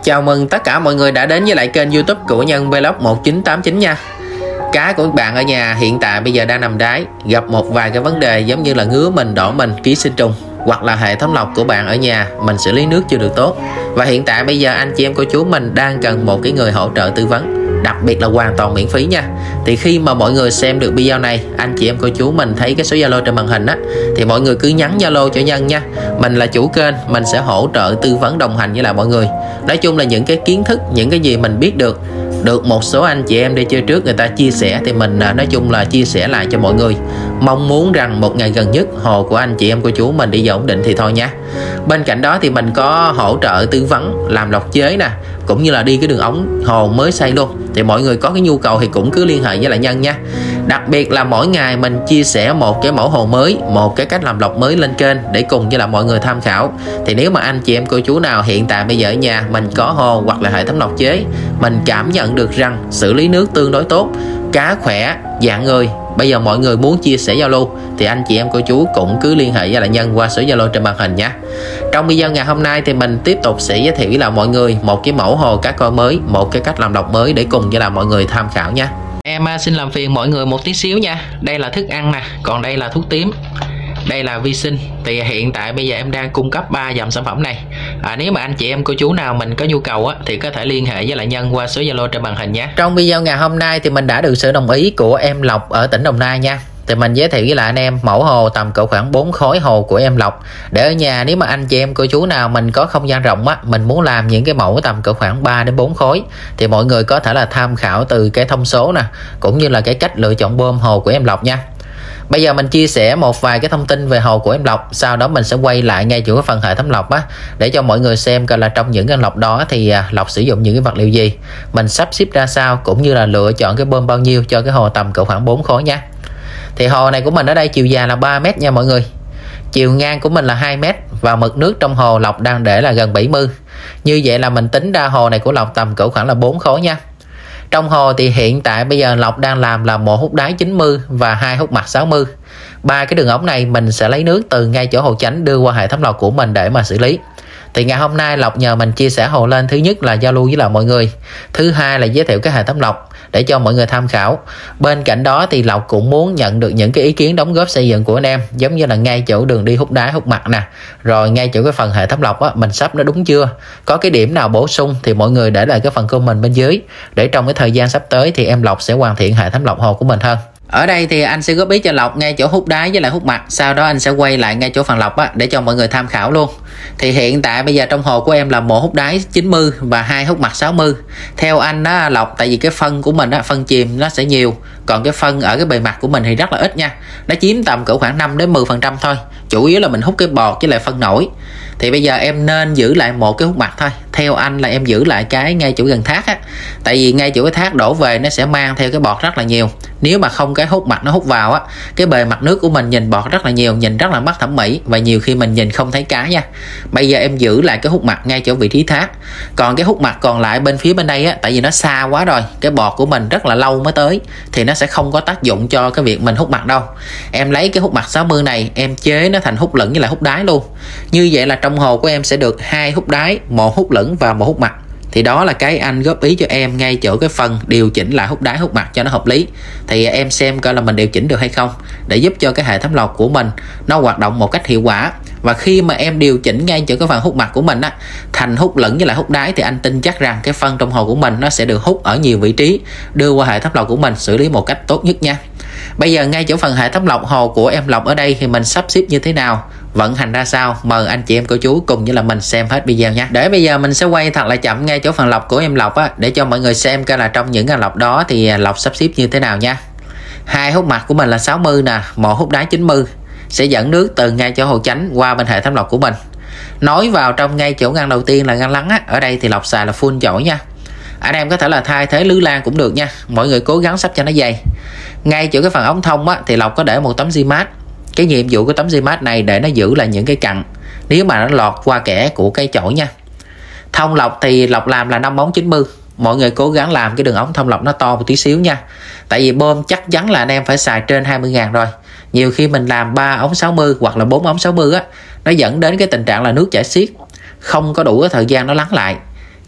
Chào mừng tất cả mọi người đã đến với lại kênh YouTube của Nhân Vlog 1989 nha. Cá của các bạn ở nhà hiện tại bây giờ đang nằm đáy, gặp một vài cái vấn đề giống như là ngứa mình, đỏ mình, ký sinh trùng, hoặc là hệ thống lọc của bạn ở nhà mình xử lý nước chưa được tốt. Và hiện tại bây giờ anh chị em cô chú mình đang cần một cái người hỗ trợ tư vấn, đặc biệt là hoàn toàn miễn phí nha. Thì khi mà mọi người xem được video này, anh chị em cô chú mình thấy cái số Zalo trên màn hình á, thì mọi người cứ nhắn Zalo cho Nhân nha. Mình là chủ kênh, mình sẽ hỗ trợ tư vấn đồng hành với lại mọi người. Nói chung là những cái kiến thức, những cái gì mình biết được một số anh chị em đi chơi trước người ta chia sẻ thì mình nói chung là chia sẻ lại cho mọi người. Mong muốn rằng một ngày gần nhất hồ của anh chị em cô chú mình đi vào ổn định thì thôi nha. Bên cạnh đó thì mình có hỗ trợ tư vấn làm lọc chế nè, cũng như là đi cái đường ống hồ mới xây luôn. Thì mọi người có cái nhu cầu thì cũng cứ liên hệ với lại Nhân nha. Đặc biệt là mỗi ngày mình chia sẻ một cái mẫu hồ mới, một cái cách làm lọc mới lên kênh để cùng với là mọi người tham khảo. Thì nếu mà anh chị em cô chú nào hiện tại bây giờ ở nhà mình có hồ hoặc là hệ thống lọc chế, mình cảm nhận được rằng xử lý nước tương đối tốt, cá khỏe, dạng người, bây giờ mọi người muốn chia sẻ giao lưu thì anh chị em cô chú cũng cứ liên hệ với lại Nhân qua số Zalo trên màn hình nha. Trong video ngày hôm nay thì mình tiếp tục sẽ giới thiệu với là mọi người một cái mẫu hồ cá coi mới, một cái cách làm lọc mới để cùng với là mọi người tham khảo nha. Em xin làm phiền mọi người một tí xíu nha. Đây là thức ăn nè, còn đây là thuốc tím, đây là vi sinh. Thì hiện tại bây giờ em đang cung cấp 3 dòng sản phẩm này. Nếu mà anh chị em cô chú nào mình có nhu cầu á, thì có thể liên hệ với lại Nhân qua số Zalo trên màn hình nhé. Trong video ngày hôm nay thì mình đã được sự đồng ý của em Lộc ở tỉnh Đồng Nai nha. Thì mình giới thiệu với lại anh em mẫu hồ tầm cỡ khoảng 4 khối hồ của em Lộc. Để ở nhà nếu mà anh chị em cô chú nào mình có không gian rộng á, mình muốn làm những cái mẫu tầm cỡ khoảng 3 đến 4 khối thì mọi người có thể là tham khảo từ cái thông số nè, cũng như là cái cách lựa chọn bơm hồ của em Lộc nha. Bây giờ mình chia sẻ một vài cái thông tin về hồ của em Lộc, sau đó mình sẽ quay lại ngay chỗ cái phần hệ thống lọc á, để cho mọi người xem coi là trong những cái lọc đó thì Lộc sử dụng những cái vật liệu gì, mình sắp xếp ra sao, cũng như là lựa chọn cái bơm bao nhiêu cho cái hồ tầm cỡ khoảng 4 khối nha. Thì hồ này của mình ở đây chiều dài là 3 m nha mọi người, chiều ngang của mình là 2 m và mực nước trong hồ Lộc đang để là gần 70. Như vậy là mình tính ra hồ này của Lộc tầm cỡ khoảng là 4 khối nha. Trong hồ thì hiện tại bây giờ Lộc đang làm là một hút đáy 90 và 2 hút mặt 60. Ba cái đường ống này mình sẽ lấy nước từ ngay chỗ hồ chánh đưa qua hệ thống lọc của mình để mà xử lý. Thì ngày hôm nay Lộc nhờ mình chia sẻ hồ lên, thứ nhất là giao lưu với lại mọi người, thứ hai là giới thiệu cái hệ thống lọc để cho mọi người tham khảo. Bên cạnh đó thì Lộc cũng muốn nhận được những cái ý kiến đóng góp xây dựng của anh em, giống như là ngay chỗ đường đi hút đáy hút mặt nè, rồi ngay chỗ cái phần hệ thống lọc á, mình sắp nó đúng chưa, có cái điểm nào bổ sung thì mọi người để lại cái phần comment bên dưới, để trong cái thời gian sắp tới thì em Lộc sẽ hoàn thiện hệ thống lọc hồ của mình hơn. Ở đây thì anh sẽ góp ý cho Lộc ngay chỗ hút đáy với lại hút mặt, sau đó anh sẽ quay lại ngay chỗ phần lọc á, để cho mọi người tham khảo luôn. Thì hiện tại bây giờ trong hồ của em là một hút đáy 90 và 2 hút mặt 60. Theo anh á Lộc, tại vì cái phân của mình á, phân chìm nó sẽ nhiều, còn cái phân ở cái bề mặt của mình thì rất là ít nha, nó chiếm tầm cỡ khoảng 5 đến 10% thôi, chủ yếu là mình hút cái bọt với lại phân nổi. Thì bây giờ em nên giữ lại một cái hút mặt thôi. Theo anh là em giữ lại cái ngay chỗ gần thác á, tại vì ngay chỗ cái thác đổ về nó sẽ mang theo cái bọt rất là nhiều. Nếu mà không cái hút mặt nó hút vào á, cái bề mặt nước của mình nhìn bọt rất là nhiều, nhìn rất là mất thẩm mỹ và nhiều khi mình nhìn không thấy cá nha. Bây giờ em giữ lại cái hút mặt ngay chỗ vị trí thác. Còn cái hút mặt còn lại bên phía bên đây á, tại vì nó xa quá rồi, cái bọt của mình rất là lâu mới tới thì nó sẽ không có tác dụng cho cái việc mình hút mặt đâu. Em lấy cái hút mặt 60 này em chế nó thành hút lửng với lại hút đáy luôn. Như vậy là trong hồ của em sẽ được 2 hút đáy, 1 hút lửng và 1 hút mặt. Thì đó là cái anh góp ý cho em ngay chỗ cái phần điều chỉnh lại hút đáy hút mặt cho nó hợp lý. Thì em xem coi là mình điều chỉnh được hay không, để giúp cho cái hệ thống lọc của mình nó hoạt động một cách hiệu quả. Và khi mà em điều chỉnh ngay chỗ cái phần hút mặt của mình á, thành hút lửng với lại hút đáy, thì anh tin chắc rằng cái phân trong hồ của mình nó sẽ được hút ở nhiều vị trí, đưa qua hệ thống lọc của mình xử lý một cách tốt nhất nha. Bây giờ ngay chỗ phần hệ thống lọc hồ của em Lộc ở đây thì mình sắp xếp như thế nào, vận hành ra sao, mời anh chị em cô chú cùng với là mình xem hết video nha. Để bây giờ mình sẽ quay thật là chậm ngay chỗ phần lọc của em Lộc á, để cho mọi người xem coi là trong những cái lọc đó thì Lộc sắp xếp như thế nào nha. 2 hút mặt của mình là 60 nè, 1 hút đáy 90 sẽ dẫn nước từ ngay chỗ hồ chánh qua bên hệ thống lọc của mình, nối vào trong ngay chỗ ngăn đầu tiên là ngăn lắng á. Ở đây thì Lộc xài là full chổi nha, anh em có thể là thay thế lưới lan cũng được nha, mọi người cố gắng sắp cho nó dày. Ngay chỗ cái phần ống thông á, thì Lộc có để một tấm xi mát. Cái nhiệm vụ của tấm xi mát này để nó giữ lại những cái cặn nếu mà nó lọt qua kẽ của cây chổi nha. Thông lọc thì Lộc làm là 5 ống 90, mọi người cố gắng làm cái đường ống thông lọc nó to một tí xíu nha, tại vì bơm chắc chắn là anh em phải xài trên 20.000 rồi. Nhiều khi mình làm 3 ống 60 hoặc là 4 ống 60 á, nó dẫn đến cái tình trạng là nước chảy xiết, không có đủ cái thời gian nó lắng lại.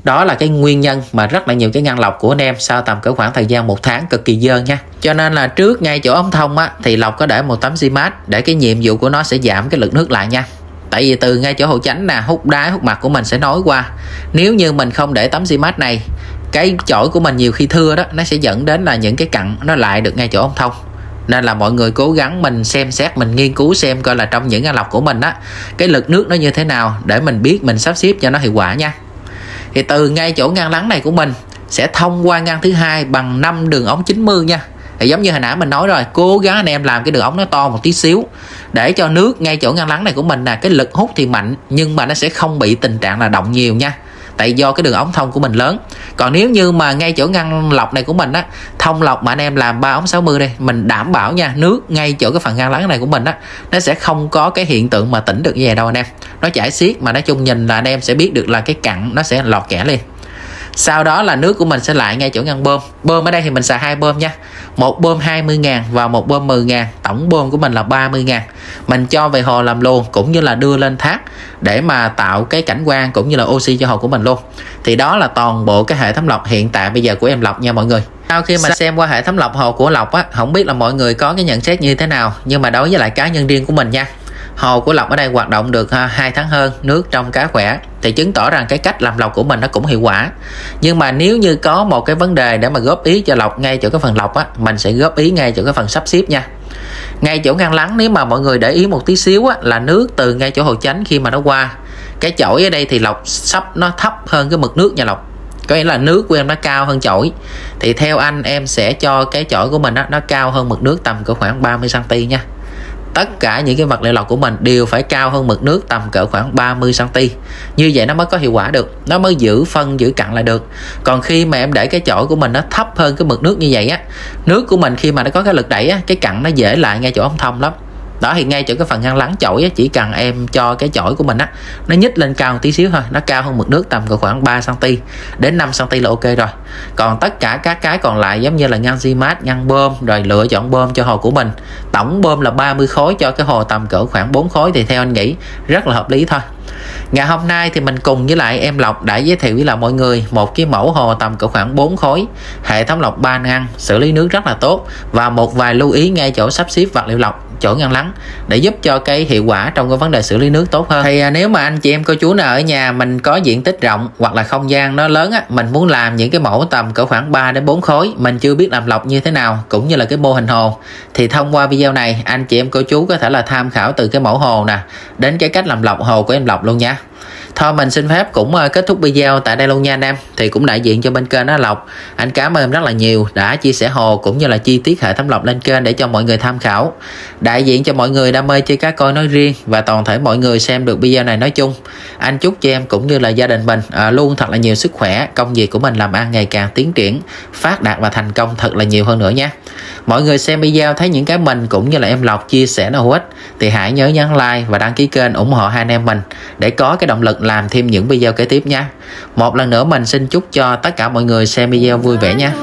Đó là cái nguyên nhân mà rất là nhiều cái ngăn lọc của anh em sau tầm cỡ khoảng thời gian 1 tháng cực kỳ dơ nha. Cho nên là trước ngay chỗ ống thông á, thì lọc có để một tấm xi mát để cái nhiệm vụ của nó sẽ giảm cái lực nước lại nha. Tại vì từ ngay chỗ hồ chánh nè, hút đáy hút mặt của mình sẽ nối qua. Nếu như mình không để tấm xi mát này, cái chổi của mình nhiều khi thưa đó, nó sẽ dẫn đến là những cái cặn nó lại được ngay chỗ ống thông. Nên là mọi người cố gắng mình xem xét, mình nghiên cứu xem coi là trong những ngăn lọc của mình á, cái lực nước nó như thế nào để mình biết mình sắp xếp cho nó hiệu quả nha. Thì từ ngay chỗ ngăn lắng này của mình sẽ thông qua ngăn thứ hai bằng 5 đường ống 90 nha. Thì giống như hồi nãy mình nói rồi, cố gắng anh em làm cái đường ống nó to một tí xíu để cho nước ngay chỗ ngăn lắng này của mình nè, cái lực hút thì mạnh nhưng mà nó sẽ không bị tình trạng là động nhiều nha. Tại do cái đường ống thông của mình lớn. Còn nếu như mà ngay chỗ ngăn lọc này của mình á, thông lọc mà anh em làm 3 ống 60 đây, mình đảm bảo nha, nước ngay chỗ cái phần ngăn lắng này của mình á, nó sẽ không có cái hiện tượng mà tĩnh được như vậy đâu anh em. Nó chảy xiết mà nói chung nhìn là anh em sẽ biết được là cái cặn nó sẽ lọt kẽ lên. Sau đó là nước của mình sẽ lại ngay chỗ ngăn bơm. Bơm ở đây thì mình xài 2 bơm nha. Một bơm 20.000 và một bơm 10.000. Tổng bơm của mình là 30.000. Mình cho về hồ làm luồn cũng như là đưa lên thác để mà tạo cái cảnh quan cũng như là oxy cho hồ của mình luôn. Thì đó là toàn bộ cái hệ thống lọc hiện tại bây giờ của em Lộc nha mọi người. Sau khi mà xem qua hệ thống lọc hồ của Lộc á, không biết là mọi người có cái nhận xét như thế nào, nhưng mà đối với lại cá nhân riêng của mình nha, hồ của Lộc ở đây hoạt động được 2 tháng hơn, nước trong cá khỏe, thì chứng tỏ rằng cái cách làm lọc của mình nó cũng hiệu quả. Nhưng mà nếu như có một cái vấn đề để mà góp ý cho Lộc ngay chỗ cái phần lọc á, mình sẽ góp ý ngay chỗ cái phần sắp xếp nha. Ngay chỗ ngăn lắng, nếu mà mọi người để ý một tí xíu á, là nước từ ngay chỗ hồ chánh khi mà nó qua cái chổi ở đây thì Lộc sắp nó thấp hơn cái mực nước nha Lộc. Có nghĩa là nước của em nó cao hơn chổi. Thì theo anh em sẽ cho cái chổi của mình á, nó cao hơn mực nước tầm cỡ khoảng 30 cm nha. Tất cả những cái vật liệu lọc của mình đều phải cao hơn mực nước tầm cỡ khoảng 30 cm. Như vậy nó mới có hiệu quả được, nó mới giữ phân giữ cặn lại được. Còn khi mà em để cái chổi của mình nó thấp hơn cái mực nước như vậy á, nước của mình khi mà nó có cái lực đẩy á, cái cặn nó dễ lại ngay chỗ ống thông lắm. Đó thì ngay chỗ cái phần ngăn lắng chổi á, chỉ cần em cho cái chổi của mình á, nó nhích lên cao một tí xíu thôi, nó cao hơn mực nước tầm cỡ khoảng 3 cm đến 5 cm là ok rồi. Còn tất cả các cái còn lại giống như là ngăn xi mát, ngăn bơm, rồi lựa chọn bơm cho hồ của mình, tổng bơm là 30 khối cho cái hồ tầm cỡ khoảng 4 khối thì theo anh nghĩ rất là hợp lý thôi. Ngày hôm nay thì mình cùng với lại em Lộc đã giới thiệu với là mọi người một cái mẫu hồ tầm cỡ khoảng 4 khối, hệ thống lọc 3 ngăn, xử lý nước rất là tốt, và một vài lưu ý ngay chỗ sắp xếp vật liệu lọc, chỗ ngăn lắng để giúp cho cái hiệu quả trong cái vấn đề xử lý nước tốt hơn. Thì nếu mà anh chị em cô chú nào ở nhà mình có diện tích rộng hoặc là không gian nó lớn á, mình muốn làm những cái mẫu tầm cỡ khoảng 3 đến 4 khối, mình chưa biết làm lọc như thế nào cũng như là cái mô hình hồ, thì thông qua video này anh chị em cô chú có thể là tham khảo từ cái mẫu hồ nè đến cái cách làm lọc hồ của em Lộc luôn nha. Thôi mình xin phép cũng kết thúc video tại đây luôn nha anh em. Thì cũng đại diện cho bên kênh đó Lộc, anh cảm ơn em rất là nhiều đã chia sẻ hồ cũng như là chi tiết hệ thống lọc lên kênh để cho mọi người tham khảo. Đại diện cho mọi người đam mê chơi cá coi nói riêng và toàn thể mọi người xem được video này nói chung, anh chúc cho em cũng như là gia đình mình luôn thật là nhiều sức khỏe, công việc của mình làm ăn ngày càng tiến triển, phát đạt và thành công thật là nhiều hơn nữa nha. Mọi người xem video thấy những cái mình cũng như là em Lộc chia sẻ nó hữu ích thì hãy nhớ nhấn like và đăng ký kênh ủng hộ hai anh em mình để có cái động lực làm thêm những video kế tiếp nha. Một lần nữa mình xin chúc cho tất cả mọi người xem video vui vẻ nha.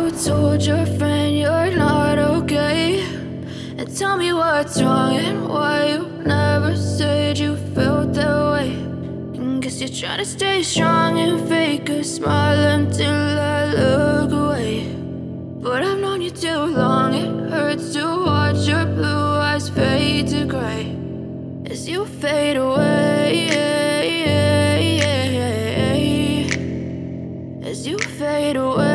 But I've known you too long, it hurts to watch your blue eyes fade to grey as you fade away, as you fade away.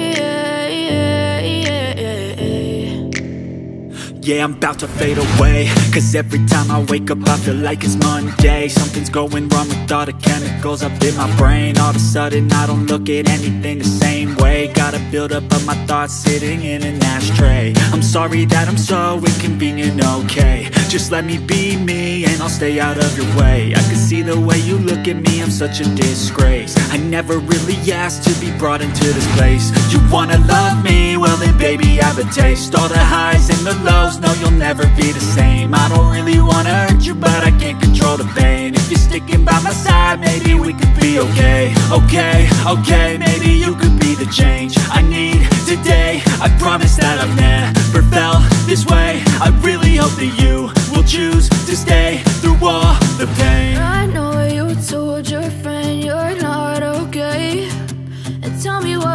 Yeah, I'm about to fade away, cause every time I wake up I feel like it's Monday. Something's going wrong with all the chemicals up in my brain. All of a sudden I don't look at anything the same way. Gotta build up of my thoughts sitting in an ashtray. I'm sorry that I'm so inconvenient, okay. Just let me be me and I'll stay out of your way. I can see the way you look at me, I'm such a disgrace. I never really asked to be brought into this place. You wanna love me? Well then baby I have a taste. All the highs and the lows, no you'll never be the same. I don't really wanna hurt you but I can't control the pain. If you're sticking by my side maybe we could be okay. Okay, maybe you could be the change I need today. I promise that I've never felt this way. I really hope that you will choose to stay through all the pain. I know you told your friend you're not okay,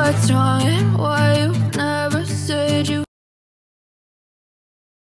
what's wrong and what